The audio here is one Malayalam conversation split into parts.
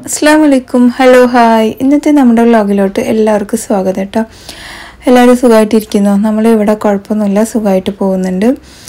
അസ്സലാമലൈക്കും ഹലോ ഹായ് ഇന്നത്തെ നമ്മുടെ വ്ളോഗിലോട്ട് എല്ലാവർക്കും സ്വാഗതം കേട്ടോ. എല്ലാവരും സുഖമായിട്ടിരിക്കുന്നു. നമ്മളിവിടെ കുഴപ്പമൊന്നുമില്ല, സുഖമായിട്ട് പോകുന്നുണ്ട്.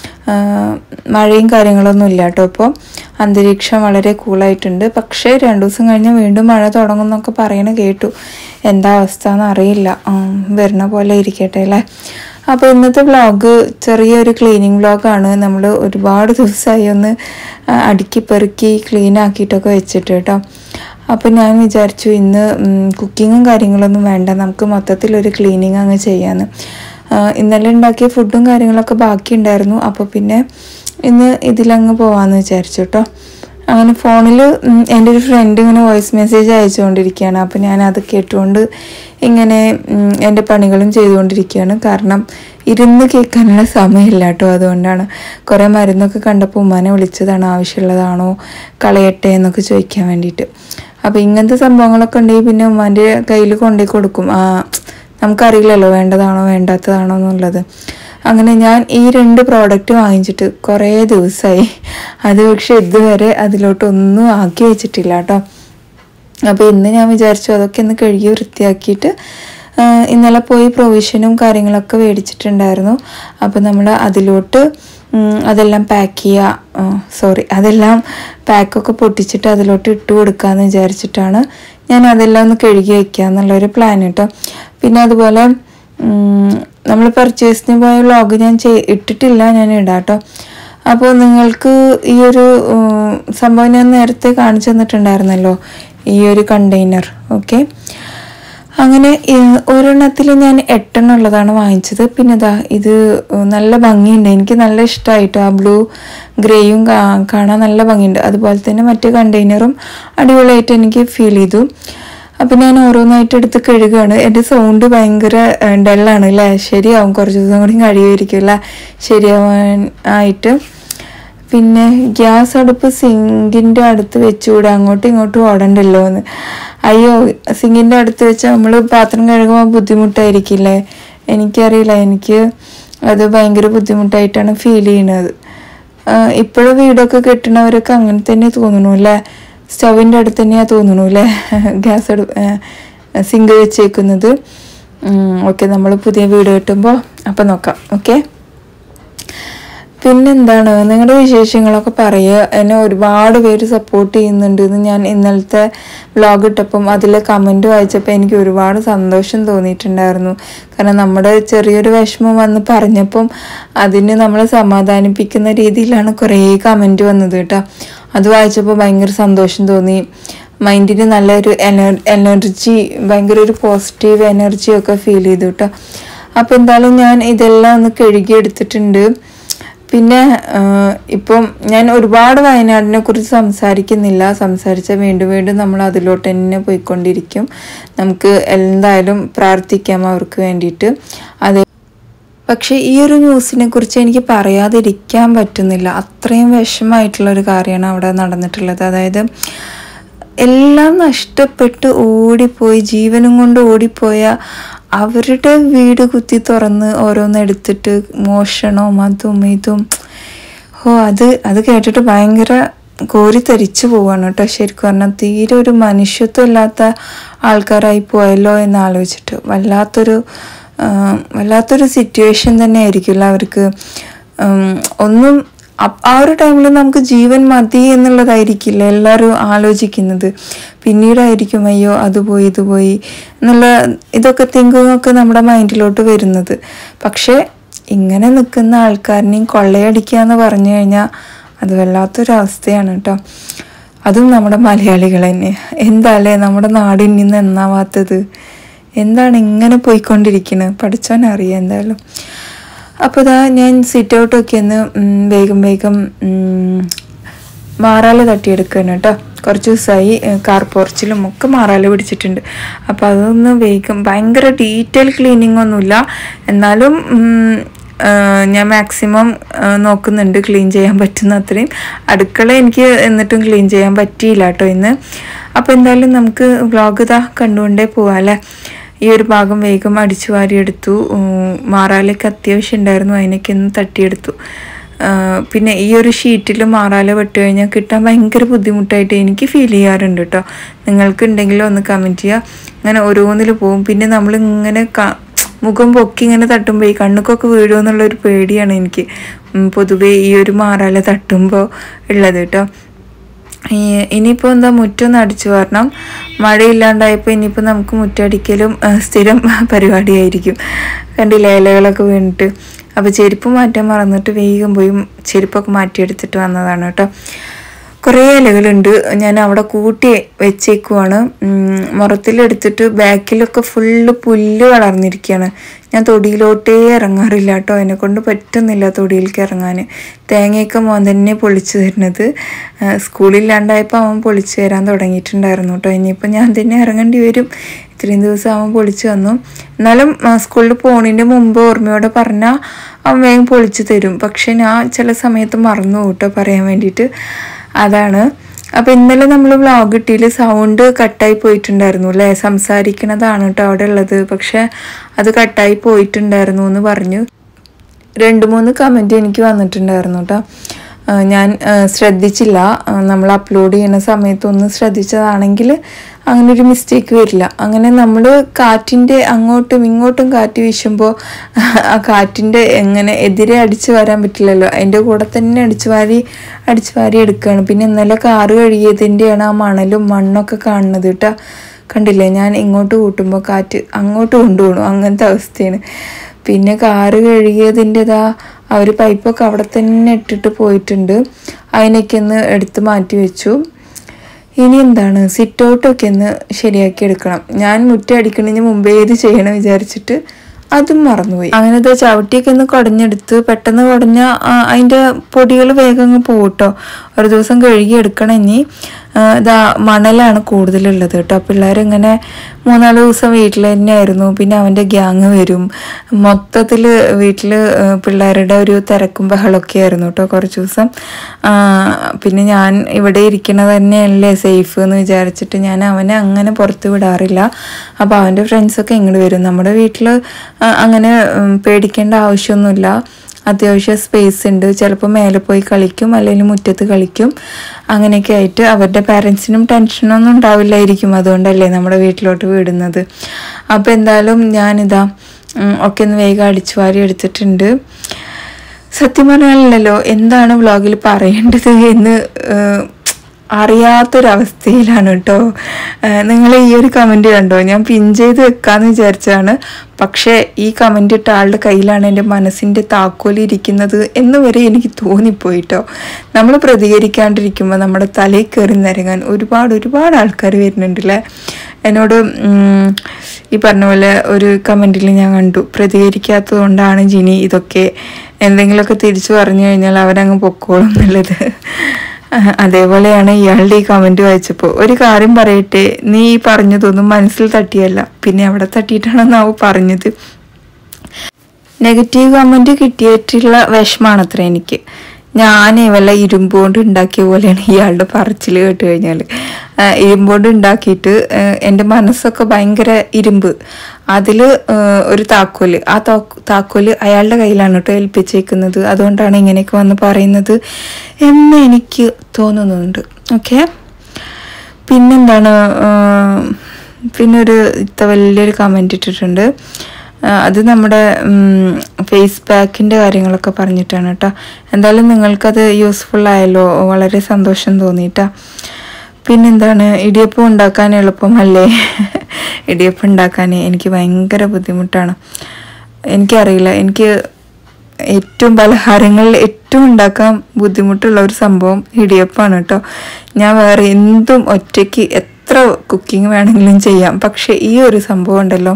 മഴയും കാര്യങ്ങളൊന്നും ഇല്ല കേട്ടോ. ഇപ്പോൾ അന്തരീക്ഷം വളരെ കൂളായിട്ടുണ്ട്. പക്ഷേ 2 ദിവസം കഴിഞ്ഞ് വീണ്ടും മഴ തുടങ്ങുമെന്നൊക്കെ പറയണ കേട്ടു. എന്താ അവസ്ഥ എന്നറിയില്ല. വരുന്ന പോലെ ഇരിക്കട്ടെ അല്ലേ. അപ്പോൾ ഇന്നത്തെ വ്ളോഗ് ചെറിയൊരു ക്ലീനിങ് വ്ളോഗാണ്. നമ്മൾ ഒരുപാട് ദിവസമായി ഒന്ന് അടുക്കി പെറുക്കി ക്ലീൻ ആക്കിയിട്ടൊക്കെ വെച്ചിട്ട് കേട്ടോ. അപ്പോൾ ഞാൻ വിചാരിച്ചു ഇന്ന് കുക്കിങ്ങും കാര്യങ്ങളൊന്നും വേണ്ട, നമുക്ക് മൊത്തത്തിലൊരു ക്ലീനിങ് അങ്ങ് ചെയ്യാമെന്ന്. ഇന്നലെ ഉണ്ടാക്കിയ ഫുഡും കാര്യങ്ങളൊക്കെ ബാക്കി ഉണ്ടായിരുന്നു. അപ്പോൾ പിന്നെ ഇന്ന് ഇതിലങ്ങ് പോകാമെന്ന് വിചാരിച്ചു കേട്ടോ. അങ്ങനെ ഫോണിൽ എൻ്റെ ഒരു ഫ്രണ്ട് ഇങ്ങനെ വോയിസ് മെസ്സേജ് അയച്ചുകൊണ്ടിരിക്കുകയാണ്. അപ്പോൾ ഞാൻ അത് കേട്ടുകൊണ്ട് ഇങ്ങനെ എൻ്റെ പണികളും ചെയ്തുകൊണ്ടിരിക്കുകയാണ്. കാരണം ഇരുന്ന് കേൾക്കാനുള്ള സമയമില്ല കേട്ടോ. അതുകൊണ്ടാണ്. കുറേ മരുന്നൊക്കെ കണ്ടപ്പോൾ ഉമ്മാനെ വിളിച്ചതാണ്, ആവശ്യമുള്ളതാണോ കളയട്ടെ എന്നൊക്കെ ചോദിക്കാൻ വേണ്ടിയിട്ട്. അപ്പോൾ ഇങ്ങനത്തെ സംഭവങ്ങളൊക്കെ ഉണ്ടെങ്കിൽ പിന്നെ ഉമ്മാൻ്റെ കയ്യിൽ കൊണ്ടുപോയി കൊടുക്കും. നമുക്കറിയില്ലല്ലോ വേണ്ടതാണോ വേണ്ടാത്തതാണോ എന്നുള്ളത്. അങ്ങനെ ഞാൻ ഈ 2 പ്രോഡക്റ്റ് വാങ്ങിച്ചിട്ട് കുറേ ദിവസമായി. അത് പക്ഷെ ഇതുവരെ അതിലോട്ടൊന്നും ആക്കി വെച്ചിട്ടില്ല കേട്ടോ. അപ്പോൾ ഇന്ന് ഞാൻ വിചാരിച്ചു അതൊക്കെ ഒന്ന് കഴുകി വൃത്തിയാക്കിയിട്ട്, ഇന്നലെ പോയി പ്രൊവിഷനും കാര്യങ്ങളൊക്കെ മേടിച്ചിട്ടുണ്ടായിരുന്നു. അപ്പോൾ നമ്മൾ അതിലോട്ട് അതെല്ലാം അതെല്ലാം പാക്കൊക്കെ പൊട്ടിച്ചിട്ട് അതിലോട്ട് ഇട്ട് കൊടുക്കാമെന്ന് വിചാരിച്ചിട്ടാണ് ഞാൻ അതെല്ലാം ഒന്ന് കഴുകി വയ്ക്കുക എന്നുള്ളൊരു പ്ലാൻ കേട്ടോ. പിന്നെ അതുപോലെ നമ്മൾ പർച്ചേസിന് പോയ വ്ളോഗ് ഞാൻ ഇട്ടിട്ടില്ല, ഞാൻ ഇടാം കേട്ടോ. അപ്പോൾ നിങ്ങൾക്ക് ഈ ഒരു സംഭവം ഞാൻ നേരത്തെ കാണിച്ചു തന്നിട്ടുണ്ടായിരുന്നല്ലോ, ഈ ഒരു കണ്ടെയ്നർ. ഓക്കെ, അങ്ങനെ ഒരെണ്ണത്തിൽ ഞാൻ 8 എണ്ണം ഉള്ളതാണ് വാങ്ങിച്ചത്. പിന്നെ ഇത് നല്ല ഭംഗിയുണ്ട്, എനിക്ക് നല്ല ഇഷ്ടമായിട്ട്. ആ ബ്ലൂ ഗ്രേയും കാണാൻ നല്ല ഭംഗിയുണ്ട്. അതുപോലെ തന്നെ മറ്റേ കണ്ടെയ്നറും അടിപൊളിയായിട്ട് എനിക്ക് ഫീൽ ചെയ്തു. അപ്പം ഞാൻ ഓരോന്നായിട്ട് എടുത്ത് കഴുകുകയാണ്. എൻ്റെ സൗണ്ട് ഭയങ്കര ഡള്ളാണ് അല്ലേ. ശരിയാവും, കുറച്ച് ദിവസം കൂടി കഴിയുമായിരിക്കും അല്ലേ ശരിയാവാൻ ആയിട്ട്. പിന്നെ ഗ്യാസ് അടുപ്പ് സിങ്കിൻ്റെ അടുത്ത് വെച്ചുകൂടെ, അങ്ങോട്ടും ഇങ്ങോട്ടും ഓടണ്ടല്ലോ എന്ന്. അയ്യോ, സിങ്കിൻ്റെ അടുത്ത് വെച്ചാൽ നമ്മൾ പാത്രം കഴുകുമ്പോൾ ബുദ്ധിമുട്ടായിരിക്കില്ലേ. എനിക്കറിയില്ല, എനിക്ക് അത് ഭയങ്കര ബുദ്ധിമുട്ടായിട്ടാണ് ഫീൽ ചെയ്യുന്നത്. ഇപ്പോഴും വീടൊക്കെ കെട്ടണവരൊക്കെ അങ്ങനെ തന്നെ തോന്നുന്നു അല്ലേ. സ്റ്റവിൻ്റെ അടുത്ത് തന്നെയാണ് തോന്നുന്നു അല്ലേ സിങ്ക് വെച്ചേക്കുന്നത്. ഓക്കെ, നമ്മൾ പുതിയ വീട് കെട്ടുമ്പോൾ അപ്പം നോക്കാം. ഓക്കെ, പിന്നെന്താണ് നിങ്ങളുടെ വിശേഷങ്ങളൊക്കെ പറയുക. എന്നെ ഒരുപാട് പേര് സപ്പോർട്ട് ചെയ്യുന്നുണ്ട് എന്ന് ഞാൻ ഇന്നലത്തെ വ്ളോഗ് ഇട്ടപ്പം അതിൽ കമൻറ്റ് വായിച്ചപ്പോൾ എനിക്ക് ഒരുപാട് സന്തോഷം തോന്നിയിട്ടുണ്ടായിരുന്നു. കാരണം നമ്മുടെ ചെറിയൊരു വിഷമം വന്ന് പറഞ്ഞപ്പം അതിന് നമ്മളെ സമാധാനിപ്പിക്കുന്ന രീതിയിലാണ് കുറേ കമൻറ്റ് വന്നത് കേട്ടോ. അത് വായിച്ചപ്പോൾ ഭയങ്കര സന്തോഷം തോന്നി. മൈൻഡിന് നല്ലൊരു എനർജി, ഭയങ്കര ഒരു പോസിറ്റീവ് എനർജിയൊക്കെ ഫീൽ ചെയ്തു കേട്ടോ. അപ്പോൾ എന്തായാലും ഞാൻ ഇതെല്ലാം ഒന്ന് കഴുകി എടുത്തിട്ടുണ്ട്. പിന്നെ ഇപ്പം ഞാൻ ഒരുപാട് വയനാടിനെ കുറിച്ച് സംസാരിക്കുന്നില്ല. സംസാരിച്ചാൽ വീണ്ടും നമ്മൾ അതിലോട്ട് തന്നെ പോയിക്കൊണ്ടിരിക്കും. നമുക്ക് എന്തായാലും പ്രാർത്ഥിക്കാം അവർക്ക് വേണ്ടിയിട്ട്. പക്ഷേ ഈ ഒരു ന്യൂസിനെ കുറിച്ച് എനിക്ക് പറയാതിരിക്കാൻ പറ്റുന്നില്ല. അത്രയും വിഷമമായിട്ടുള്ളൊരു കാര്യമാണ് അവിടെ നടന്നിട്ടുള്ളത്. അതായത് എല്ലാം നഷ്ടപ്പെട്ട് ഓടിപ്പോയി, ജീവനും കൊണ്ട് ഓടിപ്പോയ അവരുടെ വീട് കുത്തി തുറന്ന് ഓരോന്നെടുത്തിട്ട് മോഷണവും അതും ഇതും. അത് കേട്ടിട്ട് ഭയങ്കര കോരിത്തരിച്ചു പോവാണ് കേട്ടോ. ശരിക്കും പറഞ്ഞാൽ തീരെ ഒരു മനുഷ്യത്വം ഇല്ലാത്ത ആൾക്കാരായി പോയല്ലോ എന്ന് ആലോചിച്ചിട്ട് വല്ലാത്തൊരു സിറ്റുവേഷൻ തന്നെ ആയിരിക്കില്ല അവർക്ക്. ഒന്നും ആ ഒരു ടൈമിൽ നമുക്ക് ജീവൻ മതി എന്നുള്ളതായിരിക്കില്ല എല്ലാവരും ആലോചിക്കുന്നത്. പിന്നീടായിരിക്കും അയ്യോ അത് പോയി ഇത് പോയി എന്നുള്ള ഇതൊക്കെ തിങ്കിങ്ങൊക്കെ നമ്മുടെ മൈൻഡിലോട്ട് വരുന്നത്. പക്ഷേ ഇങ്ങനെ നിൽക്കുന്ന ആൾക്കാരിനെയും കൊള്ളയടിക്കുക എന്ന് പറഞ്ഞു കഴിഞ്ഞാൽ അത് വല്ലാത്തൊരവസ്ഥയാണ് കേട്ടോ. അതും നമ്മുടെ മലയാളികൾ തന്നെ. എന്താല്ലേ നമ്മുടെ നാടിൽ നിന്ന് എന്നാവാത്തത്, എന്താണ് ഇങ്ങനെ പോയിക്കൊണ്ടിരിക്കുന്നത്, പഠിച്ചോനറിയാം എന്തായാലും. അപ്പോൾ ഞാൻ സിറ്റ് ഔട്ടൊക്കെ ഒന്ന് വേഗം മാറാല തട്ടിയെടുക്കുകയാണ് കേട്ടോ. കുറച്ച് ദിവസമായി കാർ പോർച്ചിലും ഒക്കെ മാറാല പിടിച്ചിട്ടുണ്ട്. അപ്പോൾ അതൊന്ന് ഭയങ്കര ഡീറ്റെയിൽ ക്ലീനിങ് ഒന്നുമില്ല, എന്നാലും ഞാൻ മാക്സിമം നോക്കുന്നുണ്ട് ക്ലീൻ ചെയ്യാൻ പറ്റുന്ന അത്രയും. അടുക്കള എനിക്ക് എന്നിട്ടും ക്ലീൻ ചെയ്യാൻ പറ്റിയില്ല കേട്ടോ ഇന്ന്. അപ്പോൾ എന്തായാലും നമുക്ക് വ്ളോഗ് കണ്ടുകൊണ്ടേ പോവാം അല്ലേ. ഈ ഒരു ഭാഗം വേഗം അടിച്ചു വാരിയെടുത്തു. മാറാലൊക്കെ അത്യാവശ്യം ഉണ്ടായിരുന്നു, അതിനൊക്കെ ഒന്ന് തട്ടിയെടുത്തു. പിന്നെ ഈ ഒരു ഷീറ്റിൽ മാറാല വെട്ട് കഴിഞ്ഞാൽ കിട്ടാൻ ഭയങ്കര ബുദ്ധിമുട്ടായിട്ട് എനിക്ക് ഫീൽ ചെയ്യാറുണ്ട് കേട്ടോ. നിങ്ങൾക്ക് ഉണ്ടെങ്കിലും ഒന്ന് കമൻറ്റ് ചെയ്യുക. അങ്ങനെ ഓരോന്നിൽ പോവും. പിന്നെ നമ്മളിങ്ങനെ മുഖം പൊക്കി ഇങ്ങനെ തട്ടുമ്പോൾ ഈ കണ്ണുക്കൊക്കെ വീഴുമോ എന്നുള്ളൊരു പേടിയാണ് എനിക്ക് പൊതുവേ ഈ ഒരു മാറാല തട്ടുമ്പോൾ ഉള്ളത് കേട്ടോ. ഇനിയിപ്പോൾ എന്താ മുറ്റൊന്ന് അടിച്ചു വരണം. മഴയില്ലാണ്ടായപ്പോൾ ഇനിയിപ്പോൾ നമുക്ക് മുറ്റടിക്കലും സ്ഥിരം പരിപാടിയായിരിക്കും. കണ്ടില്ലേ ഇലകളൊക്കെ വീണിട്ട്. അപ്പോൾ ചെരുപ്പ് മാറ്റാൻ മറന്നിട്ട് വേഗം പോയി ചെരുപ്പൊക്കെ മാറ്റിയെടുത്തിട്ട് വന്നതാണ് കേട്ടോ. കുറേ ഇലകളുണ്ട്. ഞാൻ അവിടെ കൂട്ടി വെച്ചേക്കുവാണ്. മുറത്തിലെടുത്തിട്ട് ബാക്കിലൊക്കെ ഫുള്ള് പുല്ല് വളർന്നിരിക്കുകയാണ്. ഞാൻ തൊടിയിലോട്ടേ ഇറങ്ങാറില്ല കേട്ടോ. എന്നെക്കൊണ്ട് പറ്റുന്നില്ല തൊടിയിലേക്ക് ഇറങ്ങാൻ. തേങ്ങയൊക്കെ മോൻ തന്നെ പൊളിച്ചു തരുന്നത്. സ്കൂളില്ലാണ്ടായപ്പോൾ അവൻ പൊളിച്ചു തരാൻ തുടങ്ങിയിട്ടുണ്ടായിരുന്നു കേട്ടോ. ഇനിയിപ്പോൾ ഞാൻ തന്നെ ഇറങ്ങേണ്ടി വരും. ഇത്രയും ദിവസം അവൻ പൊളിച്ചു തന്നു. എന്നാലും സ്കൂളിൽ പോകുന്നതിൻ്റെ മുമ്പ് ഓർമ്മയോടെ പറഞ്ഞാൽ അവൻ വേഗം പൊളിച്ചു തരും. പക്ഷെ ഞാൻ ചില സമയത്ത് മറന്നു കേട്ടോ പറയാൻ വേണ്ടിയിട്ട്. അതാണ്. അപ്പോൾ ഇന്നലെ നമ്മൾ വ്ളോഗ് ഇട്ടിൽ സൗണ്ട് കട്ടായി പോയിട്ടുണ്ടായിരുന്നു അല്ലേ. സംസാരിക്കണതാണ് കേട്ടോ അവിടെ ഉള്ളത്. പക്ഷെ അത് കട്ടായി പോയിട്ടുണ്ടായിരുന്നു എന്ന് പറഞ്ഞു. 2-3 കമൻറ്റ് എനിക്ക് വന്നിട്ടുണ്ടായിരുന്നു കേട്ടോ. ഞാൻ ശ്രദ്ധിച്ചില്ല. നമ്മൾ അപ്ലോഡ് ചെയ്യുന്ന സമയത്തൊന്ന് ശ്രദ്ധിച്ചതാണെങ്കിൽ അങ്ങനെ ഒരു മിസ്റ്റേക്ക് വരില്ല. അങ്ങനെ നമ്മൾ കാറ്റിൻ്റെ അങ്ങോട്ടും ഇങ്ങോട്ടും കാറ്റ് വീശുമ്പോൾ ആ കാറ്റിൻ്റെ എങ്ങനെ എതിരെ അടിച്ചു വരാൻ പറ്റില്ലല്ലോ. അതിൻ്റെ കൂടെ തന്നെ അടിച്ചു വാരി എടുക്കുകയാണ്. പിന്നെ ഇന്നലെ കാറ് കഴുകിയതിൻ്റെയാണ് ആ മണലും മണ്ണൊക്കെ കാണുന്നത് കേട്ടോ. കണ്ടില്ലേ, ഞാൻ ഇങ്ങോട്ട് കൂട്ടുമ്പോൾ കാറ്റ് അങ്ങോട്ട് കൊണ്ടുപോകണം, അങ്ങനത്തെ അവസ്ഥയാണ്. പിന്നെ കാറ് കഴുകിയതിൻ്റെതാ ആ ഒരു പൈപ്പൊക്കെ അവിടെ തന്നെ ഇട്ടിട്ട് പോയിട്ടുണ്ട്. അതിനൊക്കെ ഒന്ന് എടുത്ത് മാറ്റി വെച്ചു. ഇനി എന്താണ്, സിറ്റ് ഔട്ടൊക്കെ ഒന്ന് ശരിയാക്കി എടുക്കണം. ഞാൻ മുറ്റം അടിക്കുന്നതിന് മുമ്പേ ഇത് ചെയ്യണം വിചാരിച്ചിട്ട് അതും മറന്നുപോയി. അങ്ങനത്തെ ചവിട്ടിയൊക്കെ ഒന്ന് കുടഞ്ഞെടുത്ത് പെട്ടെന്ന് കുടഞ്ഞാൽ അതിൻ്റെ പൊടികൾ വേഗം അങ്ങ് പോകട്ടോ. ഒരു ദിവസം കഴുകി എടുക്കണം. ഇനി ഇതാ മണലാണ് കൂടുതലുള്ളത് കേട്ടോ. പിള്ളേരിങ്ങനെ 3-4 ദിവസം വീട്ടിൽ തന്നെയായിരുന്നു. പിന്നെ അവൻ്റെ ഗ്യാങ് വരും. മൊത്തത്തിൽ വീട്ടിൽ പിള്ളേരുടെ ഒരു തിരക്കും ബഹളമൊക്കെ ആയിരുന്നു കേട്ടോ കുറച്ച് ദിവസം. പിന്നെ ഞാൻ ഇവിടെ ഇരിക്കണത് തന്നെയല്ലേ സേഫ് എന്ന് വിചാരിച്ചിട്ട് ഞാൻ അവനെ അങ്ങനെ പുറത്ത് വിടാറില്ല. അപ്പോൾ അവൻ്റെ ഫ്രണ്ട്സൊക്കെ ഇങ്ങോട്ട് വരും. നമ്മുടെ വീട്ടിൽ അങ്ങനെ പേടിക്കേണ്ട ആവശ്യമൊന്നുമില്ല. അത്യാവശ്യം സ്പേസ് ഉണ്ട്. ചിലപ്പോൾ മേലെ പോയി കളിക്കും, അല്ലെങ്കിൽ മുറ്റത്ത് കളിക്കും. അങ്ങനെയൊക്കെ ആയിട്ട് അവരുടെ പാരൻസിനും ടെൻഷനൊന്നും ഉണ്ടാവില്ലായിരിക്കും. അതുകൊണ്ടല്ലേ നമ്മുടെ വീട്ടിലോട്ട് വിടുന്നത്. അപ്പോൾ എന്തായാലും ഞാനിതാ ഒക്കെ ഒന്ന് വേഗം അടിച്ചു വാരി എടുത്തിട്ടുണ്ട്. സത്യം പറഞ്ഞാലല്ലോ എന്താണ് വ്ളോഗിൽ പറയേണ്ടത് എന്ന് അറിയാത്തൊരവസ്ഥയിലാണ് കേട്ടോ. നിങ്ങൾ ഈ ഒരു കമൻറ്റ് കണ്ടോ? ഞാൻ പിൻ ചെയ്ത് വെക്കാമെന്ന് വിചാരിച്ചതാണ്. പക്ഷേ ഈ കമൻറ്റ് ഇട്ട ആളുടെ കയ്യിലാണ് എൻ്റെ മനസ്സിൻ്റെ താക്കോലിരിക്കുന്നത് എന്ന് വരെ എനിക്ക് തോന്നിപ്പോയിട്ടോ. നമ്മൾ പ്രതികരിക്കാണ്ടിരിക്കുമ്പോൾ നമ്മുടെ തലയിൽ കയറി നിരങ്ങാൻ ഒരുപാട് ആൾക്കാർ വരുന്നുണ്ടല്ലേ. എന്നോട് ഈ പറഞ്ഞ പോലെ ഒരു കമൻറ്റിൽ ഞാൻ കണ്ടു, പ്രതികരിക്കാത്തത് കൊണ്ടാണ് ജിനി ഇതൊക്കെ, എന്തെങ്കിലുമൊക്കെ തിരിച്ചു പറഞ്ഞു കഴിഞ്ഞാൽ അവരങ്ങ് പൊക്കോളും എന്നുള്ളത്. അതേപോലെയാണ് ഇയാളുടെ ഈ കമൻറ്റ് വായിച്ചപ്പോൾ. ഒരു കാര്യം പറയട്ടെ, നീ ഈ പറഞ്ഞതൊന്നും മനസ്സിൽ തട്ടിയല്ല, പിന്നെ അവിടെ തട്ടിയിട്ടാണെന്നാവും പറഞ്ഞത്. നെഗറ്റീവ് കമൻറ്റ് കിട്ടിയിട്ടുള്ള വിഷമാണത്ര എനിക്ക്. ഞാൻ വല്ല ഇരുമ്പോണ്ട് ഉണ്ടാക്കിയ പോലെയാണ് ഇയാളുടെ പറച്ചിൽ കേട്ട് കഴിഞ്ഞാൽ. ഇരുമ്പോണ്ട് ഉണ്ടാക്കിയിട്ട് എൻ്റെ മനസ്സൊക്കെ ഭയങ്കര ഇരുമ്പ്. അതിൽ ഒരു താക്കോല്, ആ താക്കോല് അയാളുടെ കയ്യിലാണ് കേട്ടോ ഏൽപ്പിച്ചേക്കുന്നത്. അതുകൊണ്ടാണ് ഇങ്ങനെയൊക്കെ വന്ന് പറയുന്നത് എന്ന് എനിക്ക് തോന്നുന്നുണ്ട്. ഓക്കെ, പിന്നെന്താണ്, പിന്നൊരു വലിയൊരു കമൻറ്റ് ഇട്ടിട്ടുണ്ട്. അത് നമ്മുടെ ഫേസ് പാക്കിൻ്റെ കാര്യങ്ങളൊക്കെ പറഞ്ഞിട്ടാണ് കേട്ടോ. എന്തായാലും നിങ്ങൾക്കത് യൂസ്ഫുൾ ആയല്ലോ, വളരെ സന്തോഷം തോന്നിയിട്ടാ. പിന്നെന്താണ്, ഇടിയപ്പം ഉണ്ടാക്കാൻ എളുപ്പമല്ലേ? ഇടിയപ്പം ഉണ്ടാക്കാൻ എനിക്ക് ഭയങ്കര ബുദ്ധിമുട്ടാണ്. എനിക്കറിയില്ല, എനിക്ക് പലഹാരങ്ങളിൽ ഏറ്റവും ഉണ്ടാക്കാൻ ബുദ്ധിമുട്ടുള്ള ഒരു സംഭവം ഇടിയപ്പമാണ് കേട്ടോ. ഞാൻ വേറെ എന്തും ഒറ്റയ്ക്ക് എത്ര കുക്കിംഗ് വേണമെങ്കിലും ചെയ്യാം. പക്ഷെ ഈ ഒരു സംഭവം ഉണ്ടല്ലോ,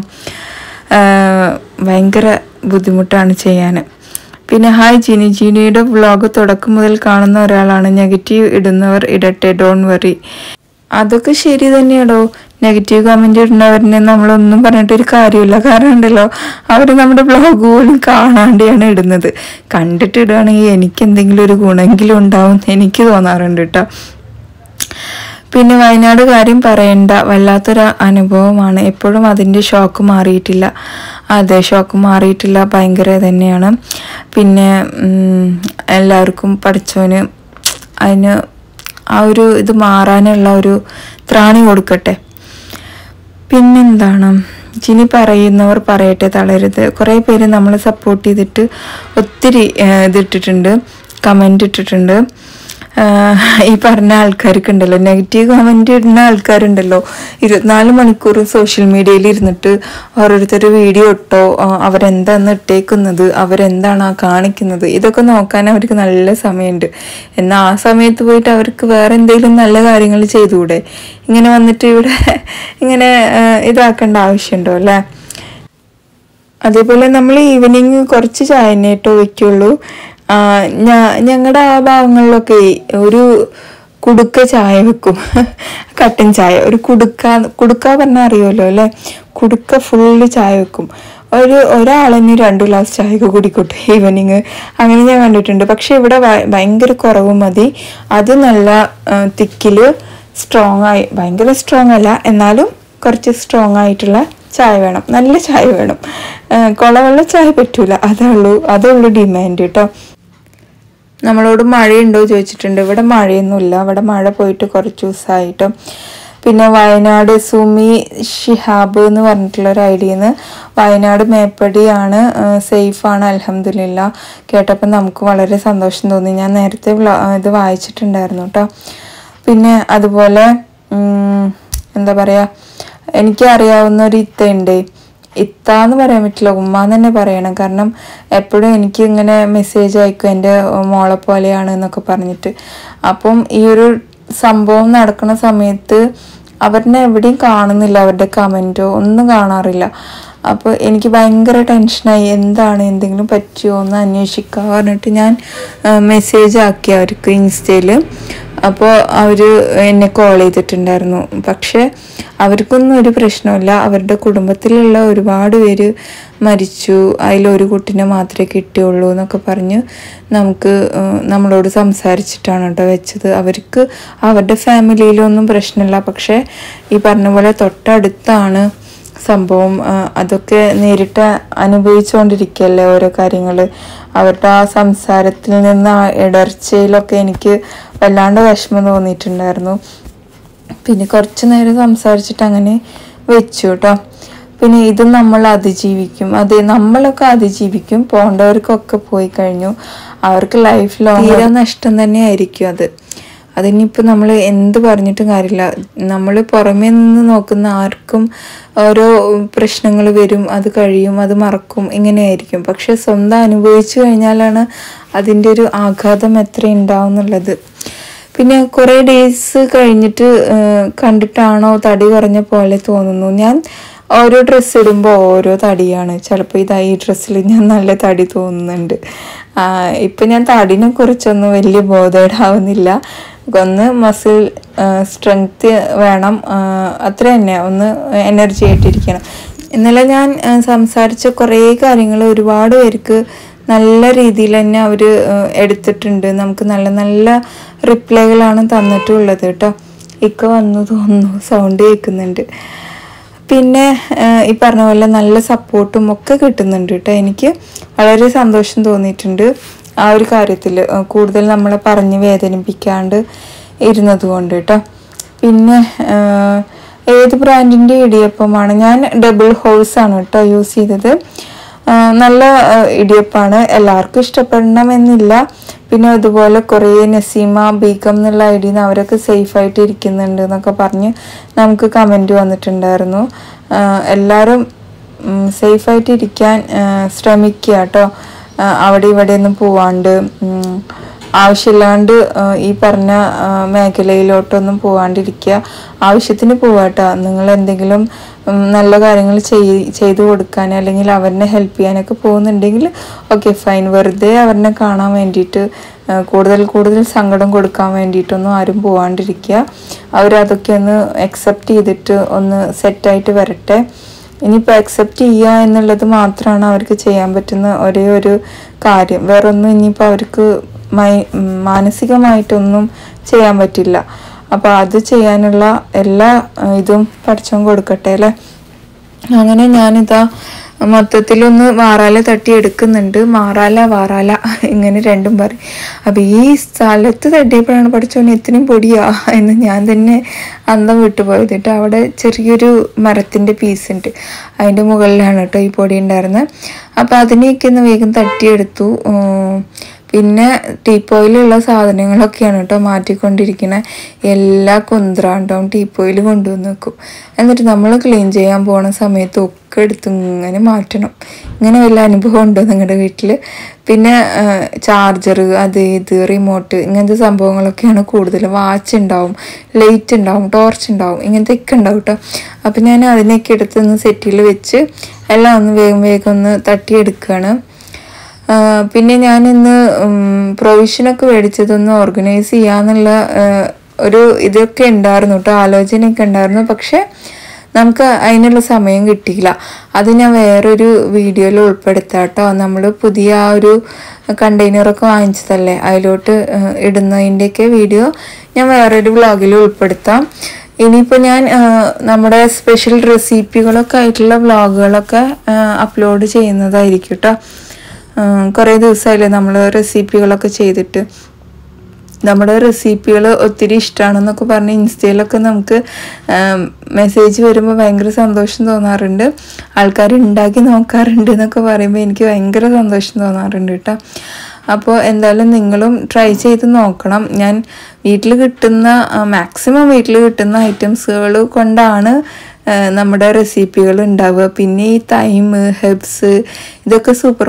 ഭയങ്കര ബുദ്ധിമുട്ടാണ് ചെയ്യാൻ. പിന്നെ ഹായ് ജിനിയുടെ വ്ളോഗ് തുടക്കം മുതൽ കാണുന്ന ഒരാളാണ്. നെഗറ്റീവ് ഇടുന്നവർ ഇടട്ടെ, ഡോൺ വറി. അതൊക്കെ ശരി തന്നെയാണോ. നെഗറ്റീവ് കമൻറ്റ് ഇടുന്നവരിനെ നമ്മളൊന്നും പറഞ്ഞിട്ടൊരു കാര്യമില്ല. കാരണം ഉണ്ടല്ലോ, അവർ നമ്മുടെ വ്ളോഗ് പോലും കാണാണ്ടാണ് ഇടുന്നത്. കണ്ടിട്ട് ഇടുകയാണെങ്കിൽ എനിക്ക് എന്തെങ്കിലും ഒരു ഗുണമെങ്കിലും ഉണ്ടാവും എനിക്ക് തോന്നാറുണ്ട് കേട്ടോ. പിന്നെ വയനാട് കാര്യം പറയണ്ട, വല്ലാത്തൊരു അനുഭവമാണ്. എപ്പോഴും അതിൻ്റെ ഷോക്ക് മാറിയിട്ടില്ല. അതെ, ഷോക്ക് മാറിയിട്ടില്ല, ഭയങ്കര തന്നെയാണ്. പിന്നെ എല്ലാവർക്കും പഠിച്ചവന് അതിന് ആ ഒരു ഇത് മാറാനുള്ള ഒരു ത്രാണി കൊടുക്കട്ടെ. പിന്നെന്താണ്, ഇനി പറയുന്നവർ പറയട്ടെ, തളരരുത്. കുറേ പേര് നമ്മളെ സപ്പോർട്ട് ചെയ്തിട്ട് ഒത്തിരി ഇതിട്ടിട്ടുണ്ട്, കമൻ്റ് ഇട്ടിട്ടുണ്ട്. ഈ പറഞ്ഞ ആൾക്കാർക്ക് ഉണ്ടല്ലോ, നെഗറ്റീവ് കമൻ്റ് ഇടുന്ന ആൾക്കാരുണ്ടല്ലോ, 24 മണിക്കൂറും സോഷ്യൽ മീഡിയയിൽ ഇരുന്നിട്ട് ഓരോരുത്തർ വീഡിയോ ഇട്ടോ, അവരെന്താന്ന് ഇട്ടേക്കുന്നത്, അവരെന്താണ് കാണിക്കുന്നത്, ഇതൊക്കെ നോക്കാൻ അവർക്ക് നല്ല സമയമുണ്ട്. എന്നാൽ ആ സമയത്ത് പോയിട്ട് അവർക്ക് വേറെ എന്തെങ്കിലും നല്ല കാര്യങ്ങൾ ചെയ്തുകൂടെ? ഇങ്ങനെ വന്നിട്ട് ഇവിടെ ഇങ്ങനെ ഇതാക്കേണ്ട ആവശ്യമുണ്ടോ അല്ലേ? അതേപോലെ നമ്മൾ ഈവനിങ് കുറച്ച് ചായനെ കേട്ടോ വയ്ക്കുള്ളൂ. ഞങ്ങളുടെ ആ ഭാഗങ്ങളിലൊക്കെ ഒരു കുടുക്ക ചായ വെക്കും, കട്ടൻ ചായ. ഒരു കുടുക്ക പറഞ്ഞാൽ അറിയുമല്ലോ അല്ലേ? കുടുക്ക ഫുള്ള് ചായ വെക്കും. ഒരാളിന് 2 ഗ്ലാസ് ചായ കുടിക്കട്ടെ ഈവനിങ്, അങ്ങനെ ഞാൻ കണ്ടിട്ടുണ്ട്. പക്ഷെ ഇവിടെ ഭയങ്കര കുറവ് മതി. അത് നല്ല തിക്കിൽ സ്ട്രോങ് ആയി, ഭയങ്കര സ്ട്രോങ് അല്ല എന്നാലും കുറച്ച് സ്ട്രോങ് ആയിട്ടുള്ള ചായ വേണം, നല്ല ചായ വേണം. കൊളവെള്ള ചായ പറ്റൂല, അതുള്ളൂ ഡിമാൻഡ് കേട്ടോ. നമ്മളോട് മഴയുണ്ടോ ചോദിച്ചിട്ടുണ്ട്. ഇവിടെ മഴയൊന്നുമില്ല, ഇവിടെ മഴ പോയിട്ട് കുറച്ച് ദിവസമായിട്ട്. പിന്നെ വയനാട് സുമി ഷിഹാബ് എന്ന് പറഞ്ഞിട്ടുള്ള ഒരു ഐഡിയെന്ന്, വയനാട് മേപ്പടിയാണ്, സേഫാണ് അൽഹംദുലില്ലാ. കേട്ടപ്പോൾ നമുക്ക് വളരെ സന്തോഷം തോന്നി. ഞാൻ നേരത്തെ ഇത് വായിച്ചിട്ടുണ്ടായിരുന്നു കേട്ടോ. പിന്നെ അതുപോലെ എന്താ പറയുക, എനിക്ക് അറിയാവുന്ന ഒരു ഇത്തയുണ്ട്. ഇത്ത എന്ന് പറയാൻ പറ്റില്ല, ഉമ്മ എന്ന് തന്നെ പറയണം. കാരണം എപ്പോഴും എനിക്ക് ഇങ്ങനെ മെസ്സേജ് അയക്കും, എൻ്റെ മോളെ പോലെയാണ് എന്നൊക്കെ പറഞ്ഞിട്ട്. അപ്പം ഈ ഒരു സംഭവം നടക്കുന്ന സമയത്ത് അവരെ എവിടെയും കാണുന്നില്ല, അവരുടെ കമൻറ്റോ ഒന്നും കാണാറില്ല. അപ്പോൾ എനിക്ക് ഭയങ്കര ടെൻഷനായി, എന്തെങ്കിലും പറ്റുമോ എന്ന് അന്വേഷിക്കുക പറഞ്ഞിട്ട് ഞാൻ മെസ്സേജ് ആക്കി അവർക്ക് ഇൻസ്റ്റയിൽ. അപ്പോൾ അവർ എന്നെ കോൾ ചെയ്തിട്ടുണ്ടായിരുന്നു. പക്ഷെ അവർക്കൊന്നും ഒരു പ്രശ്നമില്ല, അവരുടെ കുടുംബത്തിലുള്ള ഒരുപാട് പേര് മരിച്ചു, അതിലൊരു കുട്ടീനെ മാത്രമേ കിട്ടിയുള്ളൂ എന്നൊക്കെ പറഞ്ഞ് നമ്മളോട് സംസാരിച്ചിട്ടാണ് കേട്ടോ വെച്ചത്. അവർക്ക് അവരുടെ ഫാമിലിയിലൊന്നും പ്രശ്നമില്ല, പക്ഷെ ഈ പറഞ്ഞ പോലെ തൊട്ടടുത്താണ് സംഭവം. അതൊക്കെ നേരിട്ട് അനുഭവിച്ചുകൊണ്ടിരിക്കുകയല്ലേ ഓരോ കാര്യങ്ങൾ. അവരുടെ ആ സംസാരത്തിൽ നിന്ന് ആ ഇടർച്ചയിലൊക്കെ എനിക്ക് വല്ലാണ്ട് വിഷമം തോന്നിയിട്ടുണ്ടായിരുന്നു. പിന്നെ കുറച്ച് നേരം സംസാരിച്ചിട്ട് അങ്ങനെ വെച്ചു കേട്ടോ. പിന്നെ ഇത് നമ്മൾ അതിജീവിക്കും, അതെ നമ്മളൊക്കെ അതിജീവിക്കും. പോകേണ്ടവർക്കൊക്കെ പോയി കഴിഞ്ഞു, അവർക്ക് ലൈഫ് ലോങ് തീരെ നഷ്ടം തന്നെ ആയിരിക്കും. അതിനിപ്പോൾ നമ്മൾ എന്ത് പറഞ്ഞിട്ടും കാര്യമില്ല. നമ്മൾ പുറമേ നിന്ന് നോക്കുന്ന ആർക്കും ഓരോ പ്രശ്നങ്ങൾ വരും, അത് കഴിയും, അത് മറക്കും, ഇങ്ങനെയായിരിക്കും. പക്ഷെ സ്വന്തം അനുഭവിച്ചു കഴിഞ്ഞാലാണ് അതിൻ്റെ ഒരു ആഘാതം എത്ര ഉണ്ടാവും എന്നുള്ളത്. പിന്നെ കുറേ ഡേയ്സ് കഴിഞ്ഞിട്ട് കണ്ടിട്ടാണോ തടി കുറഞ്ഞ പോലെ തോന്നുന്നു. ഞാൻ ഓരോ ഡ്രസ്സ് ഇടുമ്പോൾ ഓരോ തടിയാണ്. ചിലപ്പോൾ ഈ ഡ്രസ്സിൽ ഞാൻ നല്ല തടി തോന്നുന്നുണ്ട്. ഇപ്പം ഞാൻ തടിനെ കുറിച്ചൊന്നും വലിയ ബോധേഡാവുന്നില്ല. ഒന്ന് മസിൽ സ്ട്രെങ്ത് വേണം, അത്ര തന്നെ, ഒന്ന് എനർജി ആയിട്ടിരിക്കണം. ഇന്നലെ ഞാൻ സംസാരിച്ച കുറേ കാര്യങ്ങൾ ഒരുപാട് പേർക്ക് നല്ല രീതിയിൽ തന്നെ അവർ എടുത്തിട്ടുണ്ട്. നമുക്ക് നല്ല നല്ല റിപ്ലൈകളാണ് തന്നിട്ടുള്ളത് കേട്ടോ. ഇക്ക വന്നു തോന്നുന്നു, സൗണ്ട് കേൾക്കുന്നുണ്ട്. പിന്നെ ഈ പറഞ്ഞ പോലെ നല്ല സപ്പോർട്ടും ഒക്കെ കിട്ടുന്നുണ്ട് കേട്ടോ. എനിക്ക് വളരെ സന്തോഷം തോന്നിയിട്ടുണ്ട് ആ ഒരു കാര്യത്തിൽ, കൂടുതൽ നമ്മളെ പറഞ്ഞ് വേദനിപ്പിക്കാണ്ട് ഇരുന്നത് കൊണ്ട് കേട്ടോ. പിന്നെ ഏത് ബ്രാൻഡിൻ്റെ ഇടിയപ്പമാണ്? ഞാൻ ഡബിൾ ഹോഴ്സ് ആണ് കേട്ടോ യൂസ് ചെയ്തത്. നല്ല ഇടിയപ്പമാണ്, എല്ലാവർക്കും ഇഷ്ടപ്പെടണമെന്നില്ല. പിന്നെ അതുപോലെ കുറേ നസീമ ബീഗം എന്നുള്ള ഐഡിയിൽ നിന്ന് അവരൊക്കെ സേഫായിട്ട് ഇരിക്കുന്നുണ്ട് എന്നൊക്കെ പറഞ്ഞ് നമുക്ക് കമൻറ്റ് വന്നിട്ടുണ്ടായിരുന്നു. എല്ലാവരും സേഫായിട്ട് ഇരിക്കാൻ ശ്രമിക്കുക കേട്ടോ. അവിടെ ഇവിടെയൊന്നും പോവാണ്ട്, ആവശ്യമില്ലാണ്ട് ഈ പറഞ്ഞ മേഖലയിലോട്ടൊന്നും പോവാണ്ടിരിക്കുക. ആവശ്യത്തിന് പോവാട്ടോ. നിങ്ങൾ എന്തെങ്കിലും നല്ല കാര്യങ്ങൾ ചെയ്തു കൊടുക്കാൻ അല്ലെങ്കിൽ അവരെ ഹെൽപ്പ് ചെയ്യാനൊക്കെ പോകുന്നുണ്ടെങ്കിൽ ഓക്കെ ഫൈൻ. വെറുതെ അവരെ കാണാൻ വേണ്ടിയിട്ട് കൂടുതൽ സങ്കടം കൊടുക്കാൻ വേണ്ടിയിട്ടൊന്നും ആരും പോവാണ്ടിരിക്കുക. അവരതൊക്കെ ഒന്ന് അക്സെപ്റ്റ് ചെയ്തിട്ട് ഒന്ന് സെറ്റായിട്ട് വരട്ടെ. ഇനിയിപ്പോൾ അക്സെപ്റ്റ് ചെയ്യുക എന്നുള്ളത് മാത്രമാണ് അവർക്ക് ചെയ്യാൻ പറ്റുന്ന ഒരേ ഒരു കാര്യം. വേറൊന്നും ഇനിയിപ്പോൾ അവർക്ക് മാനസികമായിട്ടൊന്നും ചെയ്യാൻ പറ്റില്ല. അപ്പോൾ അത് ചെയ്യാനുള്ള എല്ലാ ഇതും പഠിച്ചും കൊടുക്കട്ടെ അല്ലേ. അങ്ങനെ ഞാനിതാ മൊത്തത്തിലൊന്ന് വാറാല തട്ടിയെടുക്കുന്നുണ്ട്. മാറാല വാറാല ഇങ്ങനെ രണ്ടും പറയും. അപ്പം ഈ സ്ഥലത്ത് തട്ടിയപ്പോഴാണ് പഠിച്ചോനെ ഇത്രയും പൊടിയാ എന്ന് ഞാൻ തന്നെ അന്തം വിട്ടുപോയത് കേട്ടോ. അവിടെ ചെറിയൊരു മരത്തിൻ്റെ പീസ് ഉണ്ട്, അതിൻ്റെ മുകളിലാണ് കേട്ടോ ഈ പൊടി ഉണ്ടായിരുന്നത്. അപ്പോൾ അതിനെയൊക്കെ ഒന്ന് വേഗം തട്ടിയെടുത്തു. പിന്നെ ടീപ്പോയിലുള്ള സാധനങ്ങളൊക്കെയാണ് കേട്ടോ മാറ്റിക്കൊണ്ടിരിക്കുന്നത്. എല്ലാ കുന്ത്രാണ്ടവും ടീപ്പോയിൽ കൊണ്ടുവന്ന് വെക്കും. എന്നിട്ട് നമ്മൾ ക്ലീൻ ചെയ്യാൻ പോണ സമയത്ത് ഒക്കെ എടുത്ത് ഇങ്ങനെ മാറ്റണം. ഇങ്ങനെ വല്ല അനുഭവം ഉണ്ടോ നിങ്ങളുടെ വീട്ടിൽ? പിന്നെ ചാർജർ, അത് ഇത് റിമോട്ട്, ഇങ്ങനത്തെ സംഭവങ്ങളൊക്കെയാണ് കൂടുതൽ. വാച്ച് ഉണ്ടാവും, ലൈറ്റ് ഉണ്ടാവും, ടോർച്ച് ഉണ്ടാവും, ഇങ്ങനത്തെയൊക്കെ ഉണ്ടാവും കേട്ടോ. അപ്പം ഞാൻ അതിനൊക്കെ എടുത്തൊന്ന് സെറ്റിൽ വെച്ച് എല്ലാം ഒന്ന് വേഗം വേഗം ഒന്ന് തട്ടിയെടുക്കുകയാണ്. പിന്നെ ഞാനിന്ന് പ്രൊവിഷനൊക്കെ മേടിച്ചതൊന്ന് ഓർഗനൈസ് ചെയ്യാന്നുള്ള ഒരു ഇതൊക്കെ ഉണ്ടായിരുന്നു കേട്ടോ, ആലോചനയൊക്കെ ഉണ്ടായിരുന്നു. പക്ഷെ നമുക്ക് അതിനുള്ള സമയം കിട്ടിയില്ല. അത് ഞാൻ വേറൊരു വീഡിയോയിൽ ഉൾപ്പെടുത്താം കേട്ടോ. നമ്മൾ പുതിയ ആ ഒരു കണ്ടെയ്നറൊക്കെ വാങ്ങിച്ചതല്ലേ, അതിലോട്ട് ഇടുന്നതിൻ്റെയൊക്കെ വീഡിയോ ഞാൻ വേറൊരു വ്ളോഗിൽ ഉൾപ്പെടുത്താം. ഇനിയിപ്പോൾ ഞാൻ നമ്മുടെ സ്പെഷ്യൽ റെസിപ്പികളൊക്കെ ആയിട്ടുള്ള വ്ളോഗുകളൊക്കെ അപ്ലോഡ് ചെയ്യുന്നതായിരിക്കും കേട്ടോ. കുറേ ദിവസമായില്ലേ നമ്മൾ റെസിപ്പികളൊക്കെ ചെയ്തിട്ട്. നമ്മുടെ റെസിപ്പികൾ ഒത്തിരി ഇഷ്ടമാണെന്നൊക്കെ പറഞ്ഞ് ഇൻസ്റ്റയിലൊക്കെ നമുക്ക് മെസ്സേജ് വരുമ്പോൾ ഭയങ്കര സന്തോഷം തോന്നാറുണ്ട്. ആൾക്കാർ ഉണ്ടാക്കി നോക്കാറുണ്ട് എന്നൊക്കെ പറയുമ്പോൾ എനിക്ക് ഭയങ്കര സന്തോഷം തോന്നാറുണ്ട് കേട്ടോ. അപ്പോൾ എന്തായാലും നിങ്ങളും ട്രൈ ചെയ്ത് നോക്കണം. ഞാൻ മാക്സിമം വീട്ടിൽ കിട്ടുന്ന ഐറ്റംസുകൾ കൊണ്ടാണ് നമ്മുടെ റെസിപ്പികൾ ഉണ്ടാവുക. പിന്നെ ഈ തൈം, ഹെർബ്സ് ഇതൊക്കെ സൂപ്പർ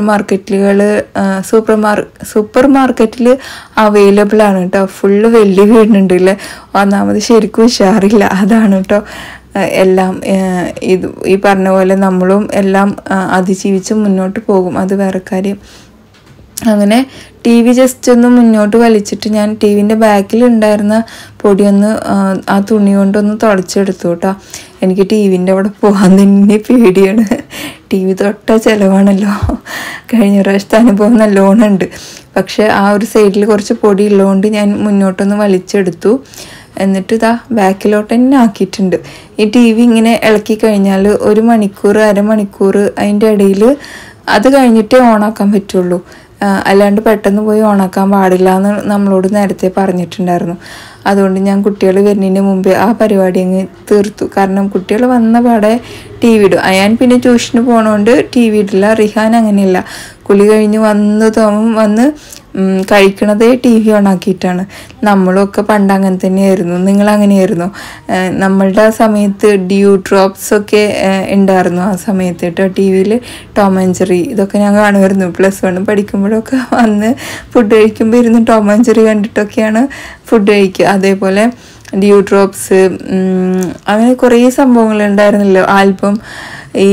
മാർക്കറ്റിൽ അവൈലബിൾ ആണ് കേട്ടോ. ഫുള്ള് വെള്ളി വീടുന്നുണ്ടല്ലേ, ഒന്നാമത് ശരിക്കും ഉഷാറില്ല, അതാണ് കേട്ടോ. എല്ലാം ഈ പറഞ്ഞ പോലെ നമ്മളും എല്ലാം അതിജീവിച്ച് മുന്നോട്ട് പോകും, അത് വേറെ കാര്യം. അങ്ങനെ ടി വി ജസ്റ്റ് ഒന്ന് മുന്നോട്ട് വലിച്ചിട്ട് ഞാൻ ടി വിൻ്റെ ബാക്കിലുണ്ടായിരുന്ന പൊടിയൊന്ന് ആ തുണി കൊണ്ടൊന്ന് തുടച്ചെടുത്തു കേട്ടോ. എനിക്ക് ടി വിൻ്റെ അവിടെ പോകാൻ തന്നെ പേടിയാണ്. ടി വി തൊട്ട ചിലവാണല്ലോ. കഴിഞ്ഞ പ്രാവശ്യത്തെ അനുഭവം നല്ലോണം ഉണ്ട്. പക്ഷെ ആ ഒരു സൈഡിൽ കുറച്ച് പൊടി ഉള്ളതുകൊണ്ട് ഞാൻ മുന്നോട്ടൊന്ന് വലിച്ചെടുത്തു. എന്നിട്ട് ഇതാ ബാക്കിലോട്ട് തന്നെ ആക്കിയിട്ടുണ്ട്. ഈ ടി വി ഇങ്ങനെ ഇളക്കി കഴിഞ്ഞാൽ 1 മണിക്കൂർ അരമണിക്കൂർ അതിൻ്റെ ഇടയിൽ അത് കഴിഞ്ഞിട്ടേ ഓണാക്കാൻ പറ്റുള്ളൂ. അല്ലാണ്ട് പെട്ടെന്ന് പോയി ഓണാക്കാൻ പാടില്ല എന്ന് നമ്മളോട് നേരത്തെ പറഞ്ഞിട്ടുണ്ടായിരുന്നു. അതുകൊണ്ട് ഞാൻ കുട്ടികൾ വരുന്നതിന് മുമ്പേ ആ പരിപാടി അങ്ങ് തീർത്തു. കാരണം കുട്ടികൾ വന്ന പാടെ ടി വി ഇടും. ഞാൻ പിന്നെ ട്യൂഷന് പോകണോണ്ട് ടി വി ഇടില്ല. റിഹാൻ അങ്ങനെയില്ല, കുളി കഴിഞ്ഞ് വന്ന് കഴിക്കണതേ ടി വി ഓണാക്കിയിട്ടാണ്. നമ്മളൊക്കെ പണ്ട് അങ്ങനെ തന്നെയായിരുന്നു. നിങ്ങളങ്ങനെയായിരുന്നു? നമ്മളുടെ സമയത്ത് ഡ്യൂ ഡ്രോപ്സ് ഒക്കെ ഉണ്ടായിരുന്നു ആ സമയത്ത് കേട്ടോ. ടി വിയിൽ ടോം ആൻഡ് ജെറി ഇതൊക്കെ ഞാൻ കാണുമായിരുന്നു. +1 പഠിക്കുമ്പോഴൊക്കെ വന്ന് ഫുഡ് കഴിക്കുമ്പോൾ ഇരുന്ന് ടോം ആൻഡ് ജെറി കണ്ടിട്ടൊക്കെയാണ് ഫുഡ് കഴിക്കുക. അതേപോലെ ഡ്യൂ ഡ്രോപ്സ്, അങ്ങനെ കുറേ സംഭവങ്ങളുണ്ടായിരുന്നല്ലോ. ആൽബം, ഈ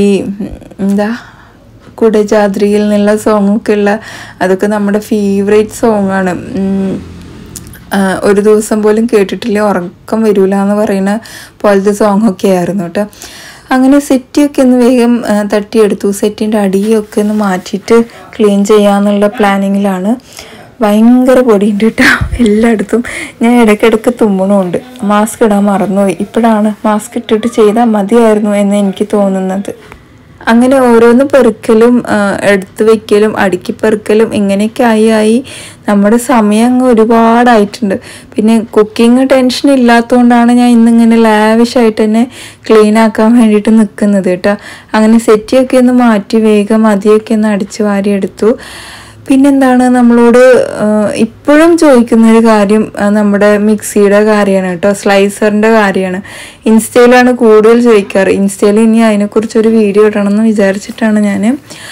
കുടജാദ്രിയിൽ നിന്നുള്ള സോങ്ങൊക്കെ ഉള്ള, അതൊക്കെ നമ്മുടെ ഫേവറേറ്റ് സോങ്ങാണ്. ഒരു ദിവസം പോലും കേട്ടിട്ടില്ല ഉറക്കം വരില്ല എന്ന് പറയുന്ന പോലത്തെ സോങ്ങൊക്കെ ആയിരുന്നു കേട്ടോ. അങ്ങനെ സെറ്റിയൊക്കെ ഒന്ന് വേഗം തട്ടിയെടുത്തു. സെറ്റിൻ്റെ അടിയൊക്കെ ഒന്ന് മാറ്റിയിട്ട് ക്ലീൻ ചെയ്യാന്നുള്ള പ്ലാനിങ്ങിലാണ്. ഭയങ്കര പൊടിയുണ്ട് കേട്ടോ എല്ലായിടത്തും. ഞാൻ ഇടയ്ക്കിടയ്ക്ക് തുമ്മണമുണ്ട്. മാസ്ക് ഇടാൻ മറന്നുപോയി. ഇപ്പോഴാണ് മാസ്ക് ഇട്ടിട്ട് ചെയ്താൽ മതിയായിരുന്നു എന്ന് എനിക്ക് തോന്നുന്നത്. അങ്ങനെ ഓരോന്ന് പെറുക്കലും എടുത്ത് വെക്കലും അടുക്കി പെറുക്കലും ഇങ്ങനെയൊക്കെ ആയി നമ്മുടെ സമയം അങ്ങ് ഒരുപാടായിട്ടുണ്ട്. പിന്നെ കുക്കിംഗ് ടെൻഷൻ ഇല്ലാത്തതുകൊണ്ടാണ് ഞാൻ ഇന്നിങ്ങനെ ലാവിഷായിട്ട് തന്നെ ക്ലീൻ ആക്കാൻ വേണ്ടിയിട്ട് നിൽക്കുന്നത് കേട്ടോ. അങ്ങനെ സെറ്റിയൊക്കെ ഒന്ന് മാറ്റി വേഗം മതിയൊക്കെ ഒന്ന് അടിച്ച് വാരിയെടുത്തു. പിന്നെന്താണ്, നമ്മളോട് ഇപ്പോഴും ചോദിക്കുന്നൊരു കാര്യം നമ്മുടെ മിക്സിയുടെ കാര്യമാണ് കേട്ടോ, സ്ലൈസറിൻ്റെ കാര്യമാണ്. ഇൻസ്റ്റയിലാണ് കൂടുതൽ ചോദിക്കാറ്. ഇൻസ്റ്റയിൽ ഇനി അതിനെക്കുറിച്ചൊരു വീഡിയോ ഇടണമെന്ന് വിചാരിച്ചിട്ടാണ് ഞാൻ.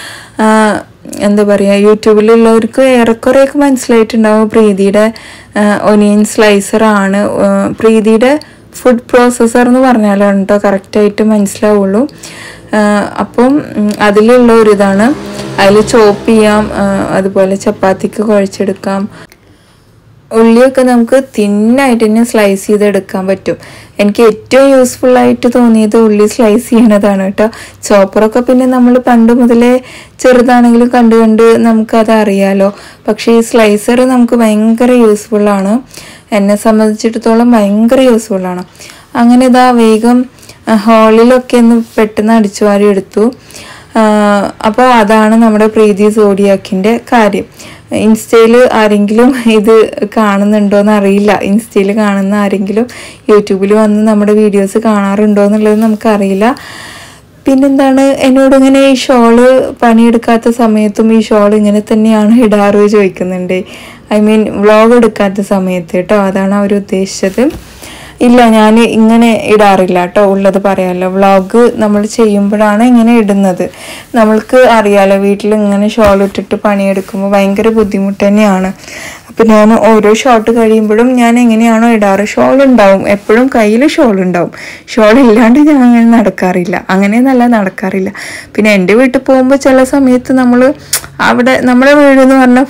യൂട്യൂബിലുള്ളവർക്ക് ഏറെക്കുറെയൊക്കെ മനസ്സിലായിട്ടുണ്ടാവും. പ്രീതിയുടെ ഒനിയൻ സ്ലൈസറാണ്. പ്രീതിയുടെ ഫുഡ് പ്രോസസ്സർ എന്ന് പറഞ്ഞാലാണ് കേട്ടോ കറക്റ്റായിട്ട് മനസ്സിലാവുള്ളൂ. അപ്പം അതിലുള്ള ഒരിതാണ്. അതിൽ ചോപ്പ് ചെയ്യാം, അതുപോലെ ചപ്പാത്തിക്ക് കുഴച്ചെടുക്കാം. ഉള്ളിയൊക്കെ നമുക്ക് തിന്നായിട്ട് തന്നെ സ്ലൈസ് ചെയ്തെടുക്കാൻ പറ്റും. എനിക്ക് ഏറ്റവും യൂസ്ഫുള്ളായിട്ട് തോന്നിയത് ഉള്ളി സ്ലൈസ് ചെയ്യണതാണ് കേട്ടോ. ചോപ്പറൊക്കെ പിന്നെ നമ്മൾ പണ്ട് മുതലേ ചെറുതാണെങ്കിലും കണ്ട് നമുക്കത് അറിയാലോ. പക്ഷേ ഈ സ്ലൈസർ നമുക്ക് ഭയങ്കര യൂസ്ഫുള്ളാണ്. എന്നെ സംബന്ധിച്ചിടത്തോളം ഭയങ്കര യൂസ്ഫുള്ളാണ്. അങ്ങനെ ഇതാ വേഗം ഹോളിലൊക്കെ ഒന്ന് പെട്ടെന്ന് അടിച്ചു വാരി എടുത്തു. അപ്പോൾ അതാണ് നമ്മുടെ പ്രീതി സോഡിയാക്കിൻ്റെ കാര്യം. ഇൻസ്റ്റയിൽ ആരെങ്കിലും ഇത് കാണുന്നുണ്ടോയെന്ന് അറിയില്ല. ഇൻസ്റ്റയിൽ കാണുന്ന ആരെങ്കിലും യൂട്യൂബിൽ വന്ന് നമ്മുടെ വീഡിയോസ് കാണാറുണ്ടോ എന്നുള്ളത് നമുക്കറിയില്ല. പിന്നെന്താണ്, എന്നോട് ഇങ്ങനെ ഈ ഷോള് പണിയെടുക്കാത്ത സമയത്തും ഈ ഷോൾ ഇങ്ങനെ തന്നെയാണ് ഇടാറ് ചോദിക്കുന്നുണ്ട്. ഐ മീൻ വ്ളോഗ് എടുക്കാത്ത സമയത്ത് കേട്ടോ, അതാണ് അവർ ഉദ്ദേശിച്ചത്. ഇല്ല, ഞാൻ ഇങ്ങനെ ഇടാറില്ല കേട്ടോ, ഉള്ളത് പറയാമല്ലോ. വ്ളോഗ് നമ്മൾ ചെയ്യുമ്പോഴാണ് ഇങ്ങനെ ഇടുന്നത്. നമ്മൾക്ക് അറിയാമല്ലോ, വീട്ടിൽ ഇങ്ങനെ ഷോൾ ഇട്ടിട്ട് പണിയെടുക്കുമ്പോൾ ഭയങ്കര ബുദ്ധിമുട്ട് തന്നെയാണ്. അപ്പം ഞാൻ ഓരോ ഷോട്ട് കഴിയുമ്പോഴും ഞാൻ എങ്ങനെയാണോ ഇടാറ്, ഷോൾ ഉണ്ടാവും, എപ്പോഴും കയ്യിൽ ഷോൾ ഉണ്ടാവും. ഷോൾ ഇല്ലാണ്ട് ഞാൻ അങ്ങനെ നടക്കാറില്ല, അങ്ങനെയൊന്നല്ല നടക്കാറില്ല. പിന്നെ എൻ്റെ വീട്ടിൽ പോകുമ്പോൾ ചില സമയത്ത് നമ്മൾ അവിടെ നമ്മുടെ വീടെന്ന് പറഞ്ഞാൽ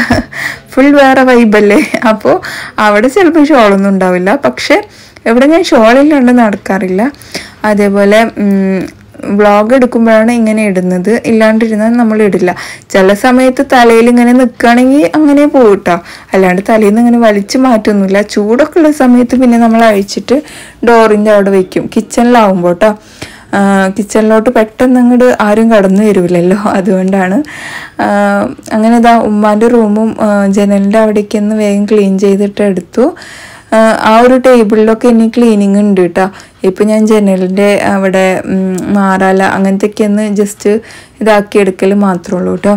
ഫുൾ വേറെ വൈബല്ലേ. അപ്പോൾ അവിടെ ചിലപ്പോൾ ഷോളൊന്നും ഉണ്ടാവില്ല. പക്ഷെ ഇവിടെ ഞാൻ ഷോളില്ലാണ്ട് നടക്കാറില്ല. അതേപോലെ വ്ളോഗ് എടുക്കുമ്പോഴാണ് ഇങ്ങനെ ഇടുന്നത്, ഇല്ലാണ്ടിരുന്നാൽ നമ്മൾ ഇടില്ല. ചില സമയത്ത് തലയിൽ ഇങ്ങനെ നിൽക്കുകയാണെങ്കിൽ അങ്ങനെ പോകട്ടോ, അല്ലാണ്ട് തലയിൽ നിന്ന് ഇങ്ങനെ വലിച്ചു മാറ്റൊന്നുമില്ല. ചൂടൊക്കെ ഉള്ള സമയത്ത് പിന്നെ നമ്മൾ അഴിച്ചിട്ട് ഡോറിൻ്റെ അവിടെ വയ്ക്കും, കിച്ചണിലാവുമ്പോൾ കേട്ടോ. കിച്ചണിലോട്ട് പെട്ടെന്ന് അങ്ങോട്ട് ആരും കടന്നു വരില്ലല്ലോ, അതുകൊണ്ടാണ്. അങ്ങനെ ഇതാ ഉമ്മാൻ്റെ റൂമും ജനലിൻ്റെ അവിടേക്കൊന്ന് വേഗം ക്ലീൻ ചെയ്തിട്ട് എടുത്തു. ആ ഒരു ടേബിളിലൊക്കെ ഇനി ക്ലീനിങ് ഉണ്ട് കേട്ടോ. ഇപ്പം ഞാൻ ജനലിൻ്റെ അവിടെ മാറാല അങ്ങനത്തെയൊക്കെ ഒന്ന് ജസ്റ്റ് ഇതാക്കി എടുക്കൽ മാത്രമേ ഉള്ളൂ കേട്ടോ.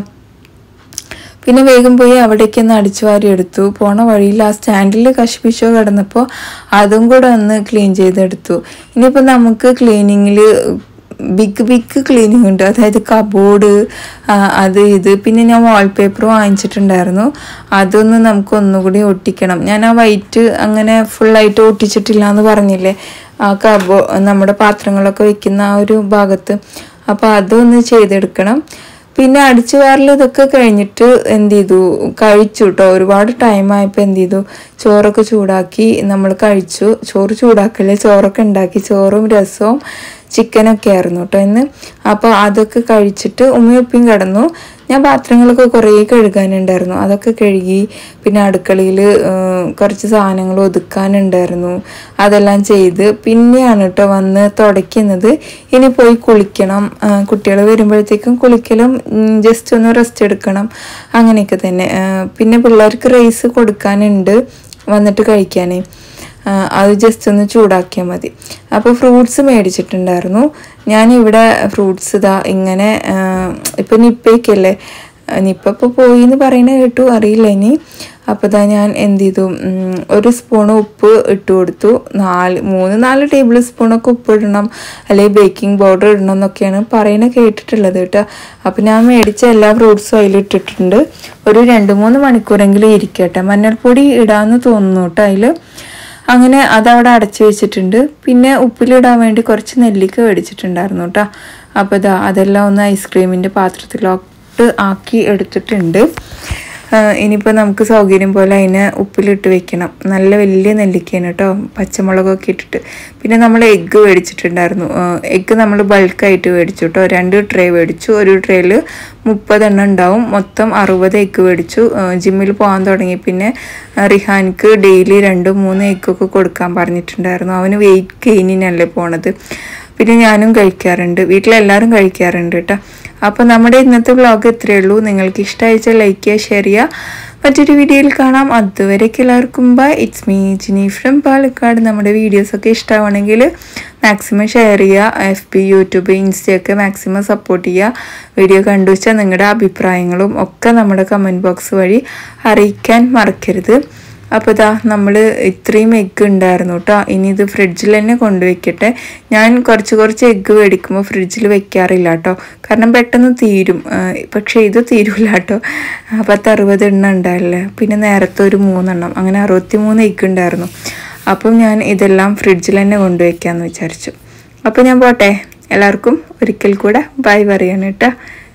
പിന്നെ വേഗം പോയി അവിടേക്ക് ഒന്ന് അടിച്ചു വാരി എടുത്തു. പോണ വഴിയിൽ ആ സ്റ്റാൻഡിൽ കശുപിശോ കിടന്നപ്പോൾ അതും കൂടെ ഒന്ന് ക്ലീൻ ചെയ്തെടുത്തു. ഇനിയിപ്പോൾ നമുക്ക് ക്ലീനിങ്ങിൽ ബിഗ് ക്ലീനിങ് ഉണ്ട്, അതായത് കബോർഡ് അത് ഇത്. പിന്നെ ഞാൻ വാൾപേപ്പർ വാങ്ങിച്ചിട്ടുണ്ടായിരുന്നു, അതൊന്ന് നമുക്ക് ഒന്നുകൂടി ഒട്ടിക്കണം. ഞാൻ ആ വൈറ്റ് അങ്ങനെ ഫുള്ളായിട്ട് ഒട്ടിച്ചിട്ടില്ല എന്ന് പറഞ്ഞില്ലേ, ആ നമ്മുടെ പാത്രങ്ങളൊക്കെ വെക്കുന്ന ആ ഒരു ഭാഗത്ത്. അപ്പോൾ അതൊന്ന് ചെയ്തെടുക്കണം. പിന്നെ അടിച്ചു വാരൽ ഇതൊക്കെ കഴിഞ്ഞിട്ട് എന്ത് ചെയ്തു, കഴിച്ചു കേട്ടോ. ഒരുപാട് ടൈമായപ്പോൾ എന്ത് ചെയ്തു, ചോറൊക്കെ ചൂടാക്കി നമ്മൾ കഴിച്ചു. ചോറ് ചൂടാക്കല്ലേ, ചോറൊക്കെ ഉണ്ടാക്കി. ചോറും രസവും ചിക്കനൊക്കെ ആയിരുന്നു കേട്ടോ ഇന്ന്. അപ്പോൾ അതൊക്കെ കഴിച്ചിട്ട് ഉമ്മയും കിടന്നു. ഞാൻ പാത്രങ്ങളൊക്കെ കുറേ കഴുകാനുണ്ടായിരുന്നു, അതൊക്കെ കഴുകി. പിന്നെ അടുക്കളയിൽ കുറച്ച് സാധനങ്ങൾ ഒതുക്കാനുണ്ടായിരുന്നു, അതെല്ലാം ചെയ്ത് പിന്നെയാണ് കേട്ടോ വന്ന് തുടയ്ക്കുന്നത്. ഇനി പോയി കുളിക്കണം, കുട്ടികൾ വരുമ്പോഴത്തേക്കും കുളിക്കലും ജസ്റ്റ് ഒന്ന് റെസ്റ്റ് എടുക്കണം, അങ്ങനെയൊക്കെ തന്നെ. പിന്നെ പിള്ളേർക്ക് റൈസ് കൊടുക്കാനുണ്ട് വന്നിട്ട് കഴിക്കാനേ, അത് ജസ്റ്റ് ഒന്ന് ചൂടാക്കിയാൽ മതി. അപ്പോൾ ഫ്രൂട്ട്സ് മേടിച്ചിട്ടുണ്ടായിരുന്നു. ഞാനിവിടെ ഫ്രൂട്ട്സ് ഇതാ ഇങ്ങനെ, ഇപ്പം നിപ്പയ്ക്കല്ലേ, നിപ്പ ഇപ്പോൾ പോയി എന്ന് പറയുന്നത് കേട്ടു, അറിയില്ല ഇനി. അപ്പോൾ ഇതാ ഞാൻ എന്ത് ചെയ്തു, ഒരു സ്പൂണ് ഉപ്പ് ഇട്ട് കൊടുത്തു. 3-4 ടേബിൾ സ്പൂണൊക്കെ ഉപ്പ് ഇടണം, അല്ലെങ്കിൽ ബേക്കിംഗ് പൗഡർ ഇടണം എന്നൊക്കെയാണ് പറയുന്നത് കേട്ടിട്ടുള്ളത് കേട്ടോ. അപ്പോൾ ഞാൻ മേടിച്ച എല്ലാ ഫ്രൂട്ട്സും അതിലിട്ടിട്ടുണ്ട്. ഒരു 2-3 മണിക്കൂറെങ്കിലും ഇരിക്കട്ടെ. മഞ്ഞൾപ്പൊടി ഇടാമെന്ന് തോന്നുന്നു കേട്ടോ അതിൽ. അങ്ങനെ അതവിടെ അടച്ചു വെച്ചിട്ടുണ്ട്. പിന്നെ ഉപ്പിലിടാൻ വേണ്ടി കുറച്ച് നെല്ലിക്ക മേടിച്ചിട്ടുണ്ടായിരുന്നു കേട്ടോ. അപ്പോൾ ഇതാ അതെല്ലാം ഒന്ന് ഐസ്ക്രീമിൻ്റെ പാത്രത്തിലോട്ട് ആക്കി എടുത്തിട്ടുണ്ട്. ഇനിയിപ്പോൾ നമുക്ക് സൗകര്യം പോലെ അതിനെ ഉപ്പിലിട്ട് വെക്കണം. നല്ല വലിയ നെല്ലിക്കയാണ് കേട്ടോ, പച്ചമുളകൊക്കെ ഇട്ടിട്ട്. പിന്നെ നമ്മൾ എഗ്ഗ് മേടിച്ചിട്ടുണ്ടായിരുന്നു. എഗ്ഗ് നമ്മൾ ബൾക്കായിട്ട് മേടിച്ചു കേട്ടോ. 2 ട്രേ മേടിച്ചു. ഒരു ട്രേയിൽ 30 എണ്ണം ഉണ്ടാവും. മൊത്തം 60 എഗ്ഗ് മേടിച്ചു. ജിമ്മിൽ പോകാൻ തുടങ്ങി പിന്നെ റിഹാൻക്ക് ഡെയിലി 2-3 എഗ്ഗൊക്കെ കൊടുക്കാൻ പറഞ്ഞിട്ടുണ്ടായിരുന്നു. അവന് വെയിറ്റ് ഗെയിനിനല്ലേ പോണത്. പിന്നെ ഞാനും കഴിക്കാറുണ്ട്, വീട്ടിലെല്ലാവരും കഴിക്കാറുണ്ട് കേട്ടോ. അപ്പോൾ നമ്മുടെ ഇന്നത്തെ വ്ളോഗ് ഇത്രയേ ഉള്ളൂ. നിങ്ങൾക്ക് ഇഷ്ടമായിച്ചാൽ ലൈക്ക് ചെയ്യുക, ഷെയർ ചെയ്യുക. മറ്റൊരു വീഡിയോയിൽ കാണാം. അതുവരേക്ക് എല്ലാവർക്കും bye. It's me Jini from Palakkad. നമ്മുടെ വീഡിയോസൊക്കെ ഇഷ്ടമാണെങ്കിൽ മാക്സിമം ഷെയർ ചെയ്യുക. FB, യൂട്യൂബ്, ഇൻസ്റ്റയൊക്കെ മാക്സിമം സപ്പോർട്ട് ചെയ്യുക. വീഡിയോ കണ്ടു വെച്ചാൽ നിങ്ങളുടെ അഭിപ്രായങ്ങളും ഒക്കെ നമ്മുടെ കമൻറ്റ് ബോക്സ് വഴി അറിയിക്കാൻ മറക്കരുത്. അപ്പോൾ ഇതാ നമ്മൾ ഇത്രയും എഗ്ഗ് ഉണ്ടായിരുന്നു കേട്ടോ. ഇനി ഇത് ഫ്രിഡ്ജിൽ തന്നെ കൊണ്ടുവയ്ക്കട്ടെ. ഞാൻ കുറച്ച് എഗ്ഗ് മേടിക്കുമ്പോൾ ഫ്രിഡ്ജിൽ വെക്കാറില്ല കേട്ടോ, കാരണം പെട്ടെന്ന് തീരും. പക്ഷേ ഇത് തീരില്ല കേട്ടോ. 60 എണ്ണം ഉണ്ടായില്ലേ. പിന്നെ നേരത്തെ ഒരു 3 എണ്ണം, അങ്ങനെ 63 എഗ്ഗ് ഉണ്ടായിരുന്നു. അപ്പം ഞാൻ ഇതെല്ലാം ഫ്രിഡ്ജിൽ തന്നെ കൊണ്ടുവയ്ക്കാമെന്ന് വിചാരിച്ചു. അപ്പോൾ ഞാൻ പോട്ടെ. എല്ലാവർക്കും ഒരിക്കൽ കൂടെ ബൈ പറയാണ് കേട്ടോ.